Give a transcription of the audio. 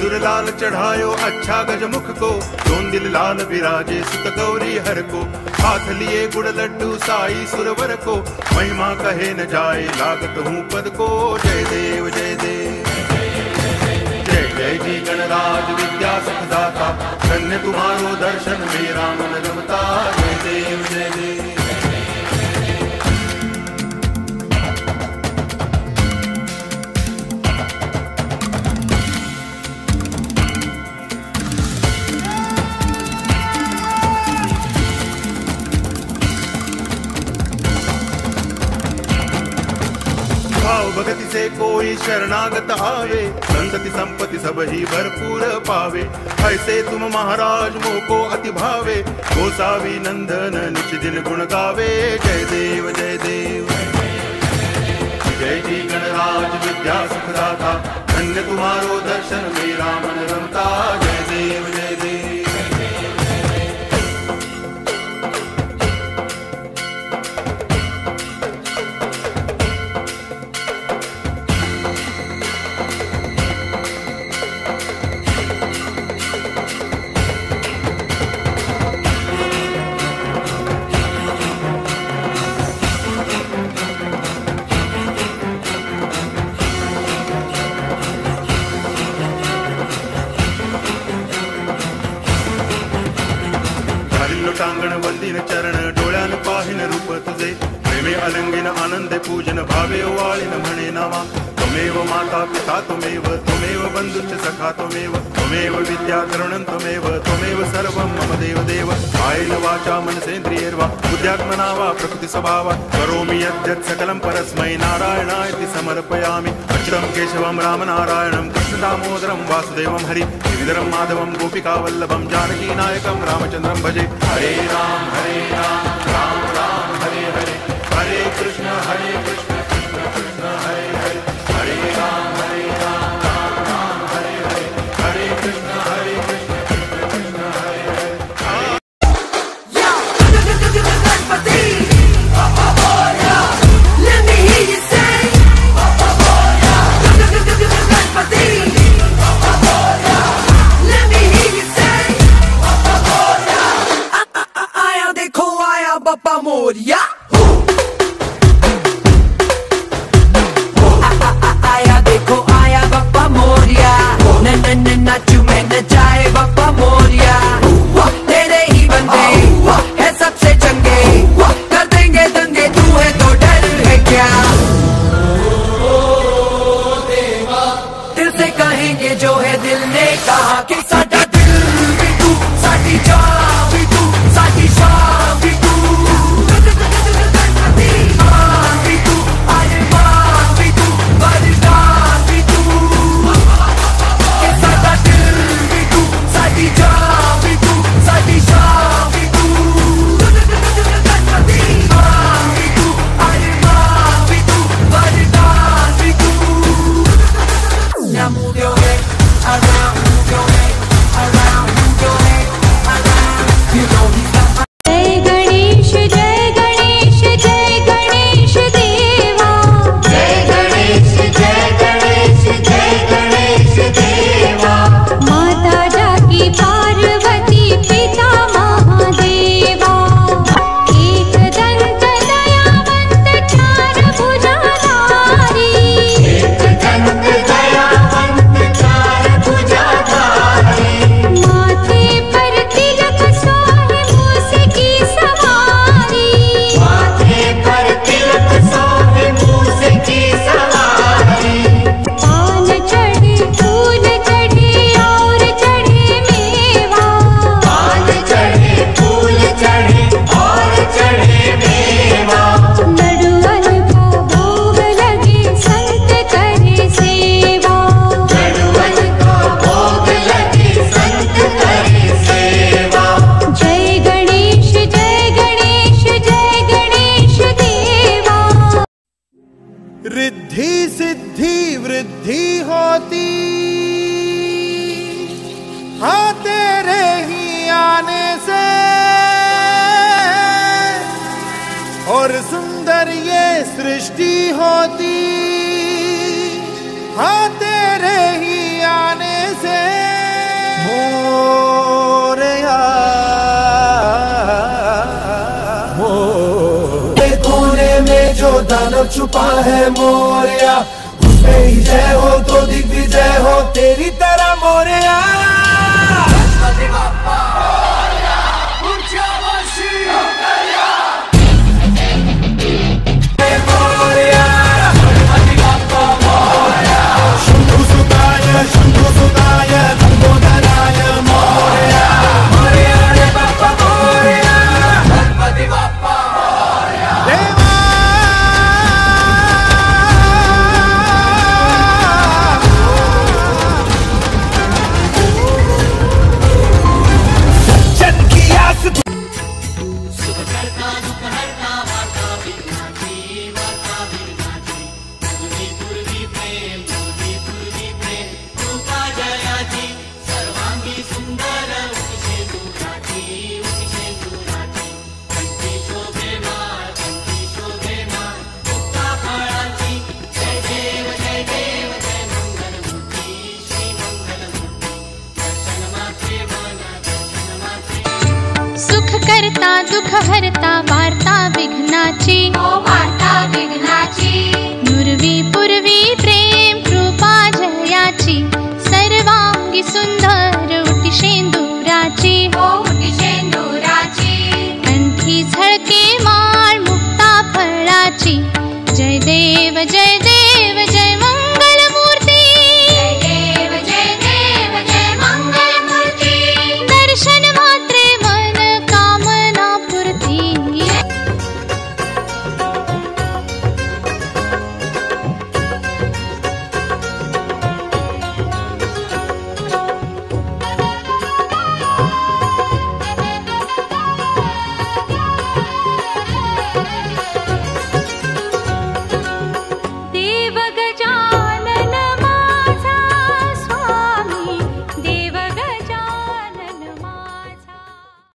सिंदूर लाल चढ़ायो अच्छा गजमुख को, दोन दिल लाल विराजे सुत गौरी हर को, हाथ लिए गुड़ लड्डू साई सुरवर को, महिमा कहे न जाए लागत हूँ पद को। जय देव जय देव जय जय जी गणराज विद्या सुखदाता, धन्य तुम्हारो दर्शन मेरा मन रमता। जय देव जय देव भगति से कोई शरणागत आवे, संतति संपत्ति सब ही भरपूर पावे। ऐसे तुम महाराज मोको अति भावे, गोसावी नंदन निच दिन गुण गावे। जय देव जय देव जय जी गणराज विद्या सुखदाता, धन्य तुम्हारो दर्शन मेरा मन रमता। जय देव जय देव टांगण वंदिन चरण डोळ्यान पाहिन रूप तुझे, प्रेमे अलंगिन आनंद पूजन भावे वाळिन म्हणे नावा। त्वमेव माता पिता त्वमेव, त्वमेव बंधुश्च सखा त्वमेव, त्वमेव विद्या तरुणं त्वमेव, त्वमेव सर्वं मम देव देव। कायेन वाचा मनसेन्द्रियैर्वा बुद्ध्यात्मना वा प्रकृति स्वभावा, करोमि यद्यत् सकलं परस्मै नारायणायति समर्पयामि। अच्युतं केशवं रामनारायणं कृष्ण दामोदरं वासुदेवं हरि, गिरिधरं माधवं गोपिकावल्लभं जानकी नायकं रामचन्द्रं भजे। हरे राम राम राम हरे हरे, हरे कृष्ण कृष्ण कृष्ण हरे हरे, हरे राम राम राम हरे हरे, हरे कृष्ण कृष्ण कृष्ण हरे हरे। आया देखो आया बप्पा मोरिया, नाचू में नचाए बप्पा मोरिया। तेरे ही बंदे है सबसे चंगे, कर देंगे दंगे, तू है तो डर है क्या। दिल से कहेंगे जो है दिल ने कहा कि साडा दिल भी तू, साडी जान भी तू, साडी शान भी तू। और सुंदर ये सृष्टि होती, हाँ तेरे ही आने से। दानव छुपा है मोरया, उसमें ही जय हो तो दिग्विजय हो तेरी तरह मोरया। करता दुख हरता वार्ता विघ्नाची, ओ वार्ता विघ्नाची। नुरवी पूर्वी प्रेम कृपा जयाची, सर्वांगी सुंदर उटी शेंदुराची, ओ उटी शेंदुराची। कंठी झळके माळ मुक्ता फळाची, जय देव जय देव